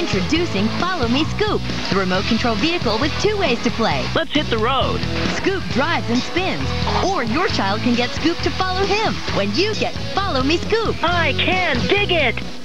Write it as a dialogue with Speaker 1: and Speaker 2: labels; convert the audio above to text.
Speaker 1: Introducing Follow Me Scoop, the remote control vehicle with 2 ways to play.
Speaker 2: Let's hit the road.
Speaker 1: Scoop drives and spins, or your child can get Scoop to follow him when you get Follow Me Scoop.
Speaker 2: I can dig it.